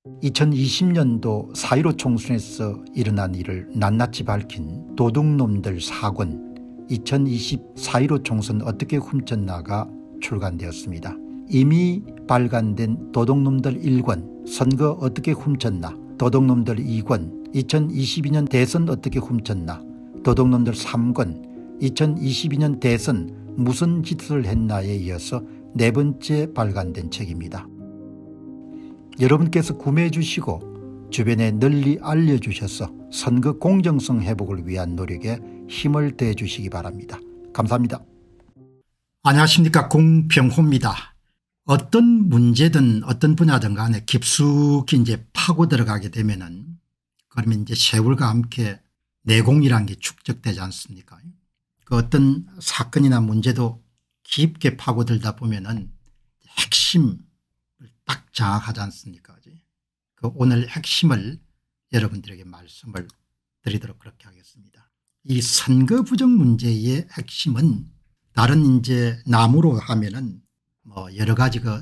2020년도 4.15 총선에서 일어난 일을 낱낱이 밝힌 도둑놈들 4권 2020 4.15 총선 어떻게 훔쳤나가 출간되었습니다. 이미 발간된 도둑놈들 1권 선거 어떻게 훔쳤나, 도둑놈들 2권 2022년 대선 어떻게 훔쳤나, 도둑놈들 3권 2022년 대선 무슨 짓을 했나에 이어서 네 번째 발간된 책입니다. 여러분께서 구매해 주시고 주변에 널리 알려주셔서 선거 공정성 회복을 위한 노력에 힘을 더해 주시기 바랍니다. 감사합니다. 안녕하십니까, 공병호입니다. 어떤 문제든 어떤 분야든 간에 깊숙이 이제 파고 들어가게 되면은 그러면 이제 세월과 함께 내공이라는 게 축적되지 않습니까? 그 어떤 사건이나 문제도 깊게 파고들다 보면은 핵심을 딱 장악하지 않습니까? 그 오늘 핵심을 여러분들에게 말씀을 드리도록 그렇게 하겠습니다. 이 선거 부정 문제의 핵심은 다른 이제 나무로 하면은 뭐 여러 가지 그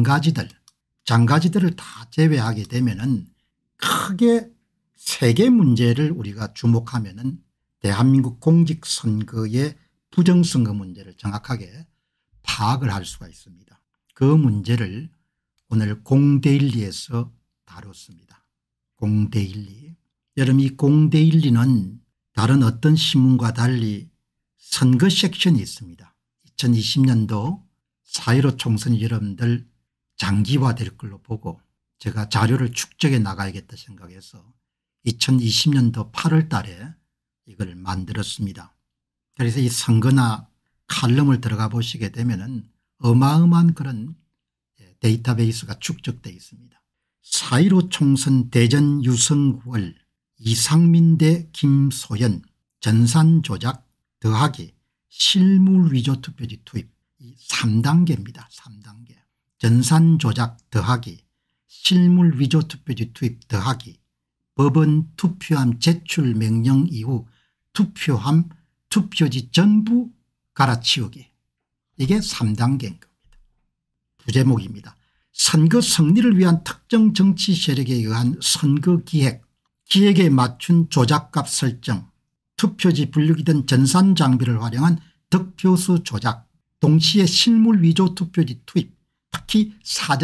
장가지들을 다 제외하게 되면은 크게 세 개 문제를 우리가 주목하면은 대한민국 공직선거의 부정선거 문제를 정확하게 파악을 할 수가 있습니다. 그 문제를 오늘 공데일리에서 다뤘습니다. 공데일리. 여러분, 이 공데일리는 다른 어떤 신문과 달리 선거 섹션이 있습니다. 2020년도 4.15 총선이 여러분들 장기화될 걸로 보고 제가 자료를 축적해 나가야겠다 생각해서 2020년도 8월 달에 이걸 만들었습니다. 그래서 이 선거나 칼럼을 들어가 보시게 되면은 어마어마한 그런 데이터베이스가 축적되어 있습니다. 4.15 총선 대전 유성구월 이상민 대 김소연 전산 조작 더하기 실물 위조 투표지 투입, 이 3단계입니다. 3단계. 전산 조작 더하기 실물 위조 투표지 투입 더하기 법원 투표함 제출 명령 이후 투표함 투표지 전부 갈아치우기, 이게 3단계인 겁니다. 부제목입니다. 선거 승리를 위한 특정 정치 세력에 의한 선거 기획에 맞춘 조작값 설정, 투표지 분류기 등 전산 장비를 활용한 득표수 조작, 동시에 실물 위조 투표지 투입, 특히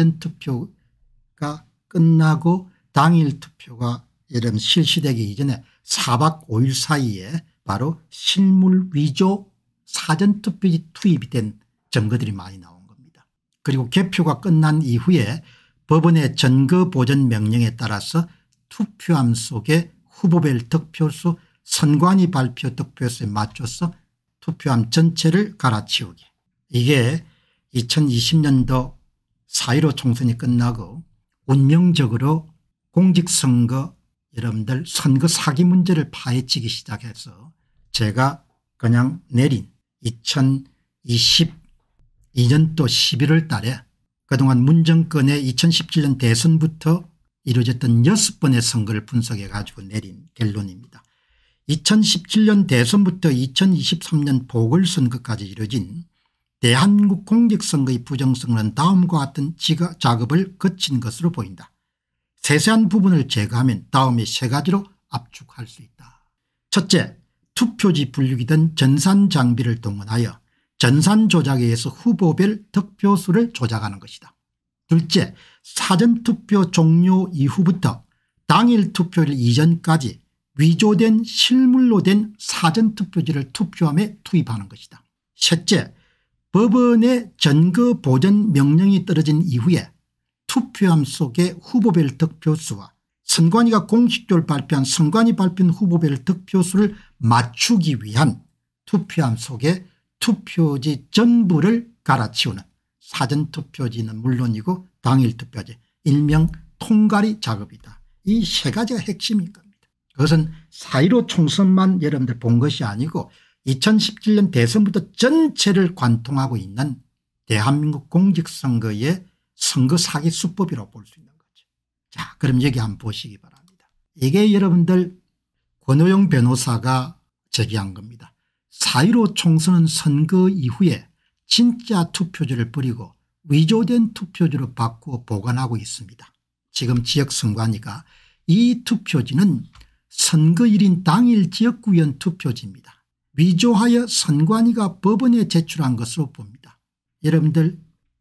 사전투표가 끝나고 당일 투표가 여러분 실시되기 이전에 4박 5일 사이에 바로 실물 위조 사전투표지 투입이 된 증거들이 많이 나온 겁니다. 그리고 개표가 끝난 이후에 법원의 증거보전 명령에 따라서 투표함 속에 후보별 득표수 선관위 발표 득표수에 맞춰서 투표함 전체를 갈아치우기, 이게 2020년도 4.15 총선이 끝나고 운명적으로 공직선거 여러분들 선거 사기 문제를 파헤치기 시작해서 제가 그냥 내린 2022년도 11월 달에 그동안 문정권의 2017년 대선부터 이루어졌던 6번의 선거를 분석해 가지고 내린 결론입니다. 2017년 대선부터 2023년 보궐선거까지 이루어진 대한민국 공직선거의 부정성은 다음과 같은 작업을 거친 것으로 보인다. 세세한 부분을 제거하면 다음의 세 가지로 압축할 수 있다. 첫째, 투표지 분류기 등 전산 장비를 동원하여 전산 조작에 의해서 후보별 득표수를 조작하는 것이다. 둘째, 사전투표 종료 이후부터 당일 투표일 이전까지 위조된 실물로 된 사전투표지를 투표함에 투입하는 것이다. 셋째, 법원의 증거보전 명령이 떨어진 이후에 투표함 속에 후보별 득표수와 선관위가 공식적으로 발표한 선관위 발표한 후보별 득표수를 맞추기 위한 투표함 속에 투표지 전부를 갈아치우는 사전투표지는 물론이고 당일투표지 일명 통갈이 작업이다. 이 세 가지가 핵심인 겁니다. 그것은 4.15 총선만 여러분들 본 것이 아니고 2017년 대선부터 전체를 관통하고 있는 대한민국 공직선거의 선거 사기 수법이라고 볼 수 있는 거죠. 자, 그럼 여기 한번 보시기 바랍니다. 이게 여러분들 권오영 변호사가 제기한 겁니다. 4.15 총선은 선거 이후에 진짜 투표지를 버리고 위조된 투표지로 바꾸어 보관하고 있습니다. 지금 지역선관위가 이 투표지는 선거일인 당일 지역구의원 투표지입니다. 위조하여 선관위가 법원에 제출한 것으로 봅니다. 여러분들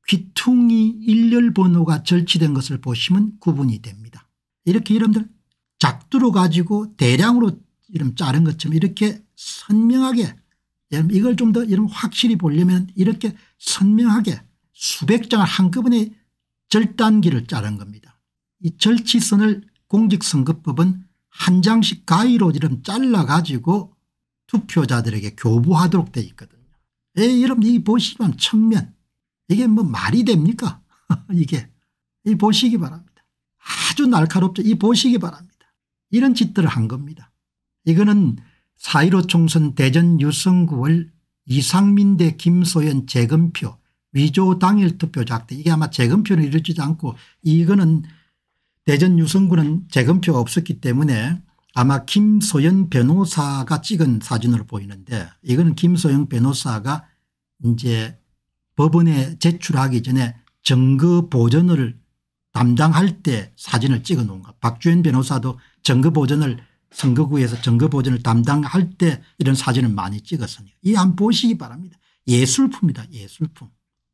귀퉁이 일렬 번호가 절취된 것을 보시면 구분이 됩니다. 이렇게 여러분들 작두로 가지고 대량으로 이름 자른 것처럼 이렇게 선명하게 이걸 좀 더 여러분 확실히 보려면 이렇게 선명하게 수백 장을 한꺼번에 절단기를 자른 겁니다. 이 절치선을 공직선거법은 한 장씩 가위로 이름 잘라 가지고 투표자들에게 교부하도록 되어 있거든요. 여러분 이 보시면 측면 이게 뭐 말이 됩니까? 이게 이 보시기 바랍니다. 아주 날카롭죠. 이 보시기 바랍니다. 이런 짓들을 한 겁니다. 이거는 4.15 총선 대전 유성구을 이상민 대 김소연 재검표 위조 당일 투표 작대 이게 아마 재검표는 이루어지지 않고 이거는 대전 유성구는 재검표가 없었기 때문에 아마 김소연 변호사가 찍은 사진으로 보이는데 이거는 김소연 변호사가 이제 법원에 제출하기 전에 증거 보존을 담당할 때 사진을 찍어 놓은 것. 박주현 변호사도 증거 보존을 선거구에서 증거 보존을 담당할 때 이런 사진을 많이 찍었으니까 이 한번 보시기 바랍니다. 예술품이다. 예술품.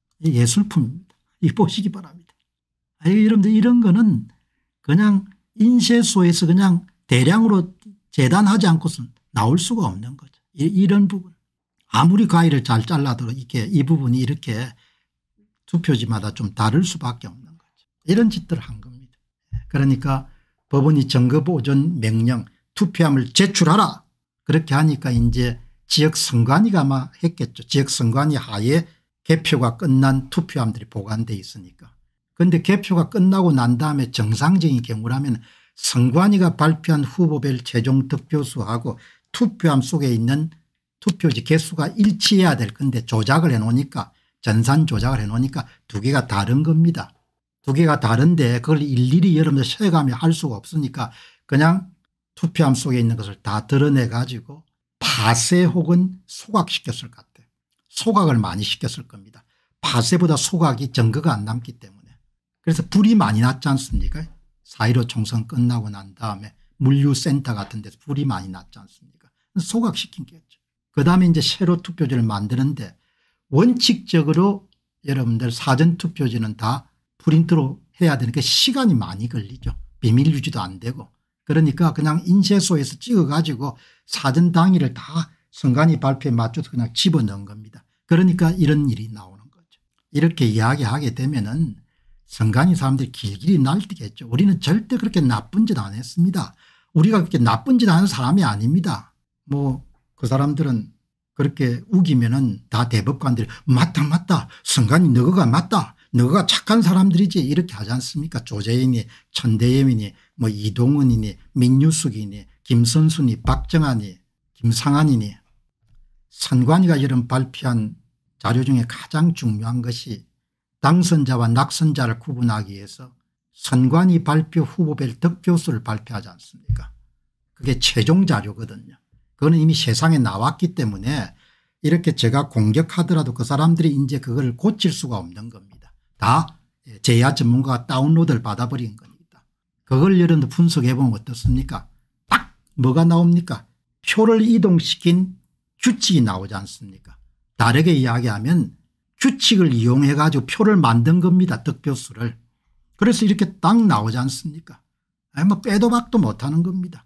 예술품입니다. 이 보시기 바랍니다. 여러분들 이런 거는 그냥 인쇄소에서 그냥 대량으로 재단하지 않고서는 나올 수가 없는 거죠. 이런 부분. 아무리 가위를 잘 잘라도 이렇게 이 부분이 이렇게 투표지마다 좀 다를 수밖에 없는 거죠. 이런 짓들을 한 겁니다. 그러니까 법원이 증거보존 명령 투표함을 제출하라 그렇게 하니까 이제 지역선관위가 아마 했겠죠. 지역선관위 하에 개표가 끝난 투표함들이 보관돼 있으니까. 그런데 개표가 끝나고 난 다음에 정상적인 경우라면 선관위가 발표한 후보별 최종 득표수하고 투표함 속에 있는 투표지 개수가 일치해야 될 건데 조작을 해놓으니까 전산 조작을 해놓으니까 두 개가 다른 겁니다. 두 개가 다른데 그걸 일일이 여러분들 세가며 할 수가 없으니까 그냥 투표함 속에 있는 것을 다 드러내 가지고 파쇄 혹은 소각시켰을 것 같아요. 소각을 많이 시켰을 겁니다. 파쇄보다 소각이 증거가 안 남기 때문에. 그래서 불이 많이 났지 않습니까? 4.15 총선 끝나고 난 다음에 물류센터 같은 데서 불이 많이 났지 않습니까? 소각시킨 거죠. 그다음에 이제 새로 투표지를 만드는데 원칙적으로 여러분들 사전투표지는 다 프린트로 해야 되니까 시간이 많이 걸리죠. 비밀 유지도 안 되고. 그러니까 그냥 인쇄소에서 찍어 가지고 사전 당일을 다 선관위 발표에 맞춰서 그냥 집어넣은 겁니다. 그러니까 이런 일이 나오는 거죠. 이렇게 이야기하게 되면은 선관위 사람들이 길길이 날뛰겠죠. 우리는 절대 그렇게 나쁜 짓 안 했습니다. 우리가 그렇게 나쁜 짓 하는 사람이 아닙니다. 뭐 그 사람들은 그렇게 우기면은 다 대법관들이 맞다 선관위 너가 맞다 너가 착한 사람들이지 이렇게 하지 않습니까? 조재인이 천대엽이니 뭐 이동은이니 민유숙이니 김선순이 박정환이 김상환이니 선관위가 이런 발표한 자료 중에 가장 중요한 것이 당선자와 낙선자를 구분하기 위해서 선관위 발표 후보별 득표수를 발표하지 않습니까? 그게 최종 자료거든요. 그거는 이미 세상에 나왔기 때문에 이렇게 제가 공격하더라도 그 사람들이 이제 그걸 고칠 수가 없는 겁니다. 다 제야 전문가가 다운로드를 받아버린 겁니다. 그걸 여러분들 분석해 보면 어떻습니까? 딱 뭐가 나옵니까? 표를 이동시킨 규칙이 나오지 않습니까? 다르게 이야기하면 규칙을 이용해 가지고 표를 만든 겁니다. 득표수를. 그래서 이렇게 딱 나오지 않습니까? 뭐 빼도 박도 못하는 겁니다.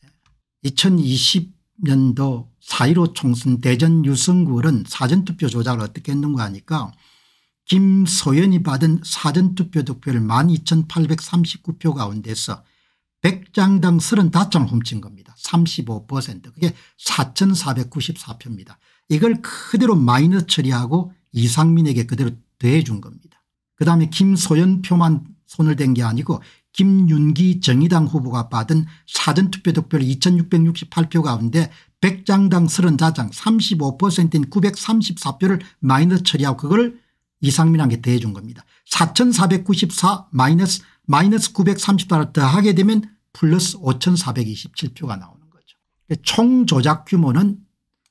2020년도 4.15 총선 대전 유성구는 사전투표 조작을 어떻게 했는가 하니까 김소연이 받은 사전투표 득표를 12,839표 가운데서 100장당 35장을 훔친 겁니다. 35%. 그게 4,494표입니다. 이걸 그대로 마이너스 처리하고 이상민에게 그대로 더해 준 겁니다. 그다음에 김소연 표만 손을 댄 게 아니고 김윤기 정의당 후보가 받은 사전투표 득표를 2668표 가운데 100장당 34장 35%인 934표를 마이너스 처리하고 그걸 이상민에게 더해 준 겁니다. 4494 마이너스 934를 더하게 되면 플러스 5427표가 나오는 거죠. 총 조작 규모는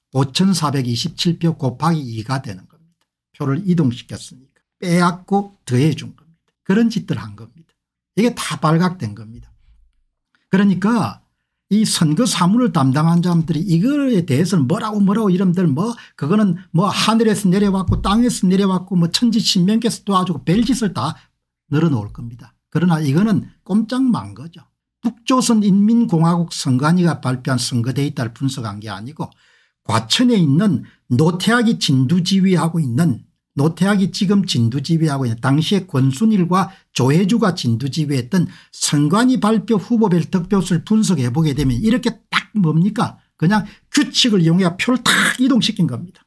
5427표 곱하기 2가 되는 겁니다. 표를 이동시켰으니까 빼앗고 더해 준 겁니다. 그런 짓들 한 겁니다. 이게 다 발각된 겁니다. 그러니까 이 선거 사무를 담당한 사람들이 이거에 대해서는 뭐라고 이름들 그거는 하늘에서 내려왔고 땅에서 내려왔고 천지신명께서 도와주고 별짓을 다 늘어놓을 겁니다. 그러나 이거는 꼼짝만 거죠. 북조선 인민공화국 선관위가 발표한 선거 데이터를 분석한 게 아니고 과천에 있는 노태악이 진두지휘하고 있는 당시에 권순일과 조혜주가 진두지휘했던 선관위 발표 후보별 득표수를 분석해 보게 되면 이렇게 딱 뭡니까 그냥 규칙을 이용해 표를 딱 이동시킨 겁니다.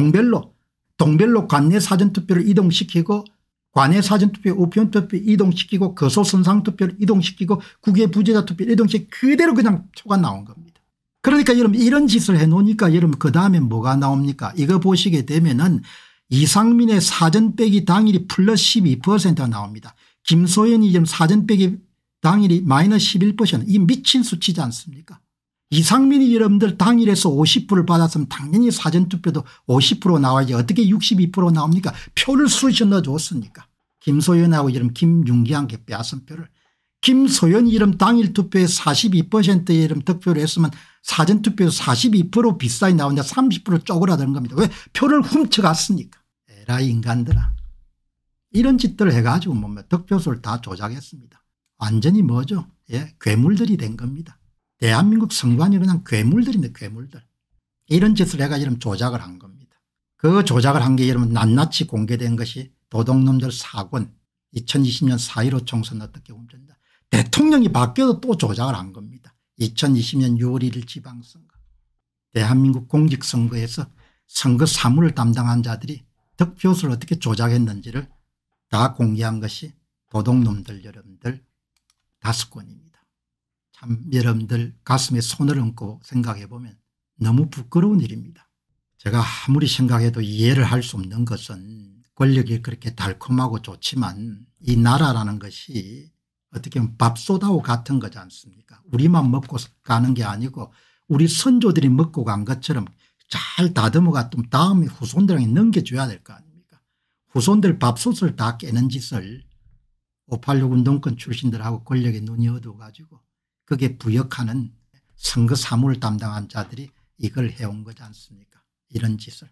동별로 관내 사전투표를 이동시키고 관내 사전투표 우편투표 이동시키고 거소선상투표를 이동시키고 국외 부재자 투표를 이동시키고 그대로 그냥 표가 나온 겁니다. 그러니까 여러분 이런 짓을 해놓으니까 여러분 그다음에 뭐가 나옵니까. 이거 보시게 되면은 이상민의 사전 빼기 당일이 플러스 12%가 나옵니다. 김소연이 지금 사전 빼기 당일이 마이너스 11%. 이 미친 수치지 않습니까. 이상민이 여러분들 당일에서 50%를 받았으면 당연히 사전투표도 50% 나와야지 어떻게 62% 나옵니까. 표를 쑤셔 넣어줬으니까. 김소연하고 이름 김윤기한테 빼앗은 표를. 김소연이 이름 당일 투표에 42%의 이름 득표를 했으면 사전투표에서 42% 비싸게 나오는데 30% 쪼그라드는 겁니다. 왜 표를 훔쳐갔으니까. 에라 인간들아. 이런 짓들을 해가지고 득표수를 다 조작했습니다. 완전히 뭐죠. 괴물들이 된 겁니다. 대한민국 선관위 그냥 괴물들인데 괴물들. 이런 짓을 해가 이런 조작을 한 겁니다. 그 조작을 한 게 여러분 낱낱이 공개된 것이 도둑놈들 4권 2020년 4.15 총선 어떻게 움직인다. 대통령이 바뀌어도 또 조작을 한 겁니다. 2020년 6월 1일 지방선거. 대한민국 공직선거에서 선거 사무를 담당한 자들이 득표수를 어떻게 조작했는지를 다 공개한 것이 도둑놈들 여러분들 5건입니다. 참 여러분들 가슴에 손을 얹고 생각해 보면 너무 부끄러운 일입니다. 제가 아무리 생각해도 이해를 할 수 없는 것은 권력이 그렇게 달콤하고 좋지만 이 나라라는 것이 어떻게 보면 밥솥하고 같은 거지 않습니까. 우리만 먹고 가는 게 아니고 우리 선조들이 먹고 간 것처럼 잘 다듬어가 또 다음에 후손들에게 넘겨줘야 될 거 아닙니까. 후손들 밥솥을 다 깨는 짓을 586 운동권 출신들하고 권력에 눈이 어두워 가지고 그게 부역하는 선거 사무를 담당한 자들이 이걸 해온 거지 않습니까. 이런 짓을.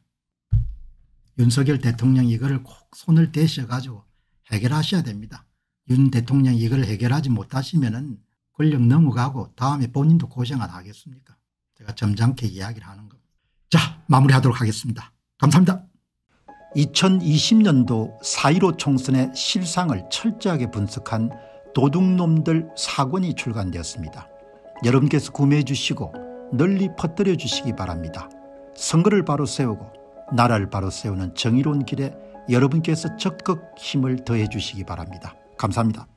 윤석열 대통령이 이걸 꼭 손을 대셔 가지고 해결하셔야 됩니다. 윤 대통령이 이걸 해결하지 못하시면은 권력 넘어가고 다음에 본인도 고생 안 하겠습니까. 제가 점잖게 이야기를 하는 겁니다. 자, 마무리하도록 하겠습니다. 감사합니다. 2020년도 4.15 총선의 실상을 철저하게 분석한 도둑놈들 4권이 출간되었습니다. 여러분께서 구매해 주시고 널리 퍼뜨려 주시기 바랍니다. 선거를 바로 세우고 나라를 바로 세우는 정의로운 길에 여러분께서 적극 힘을 더해 주시기 바랍니다. 감사합니다.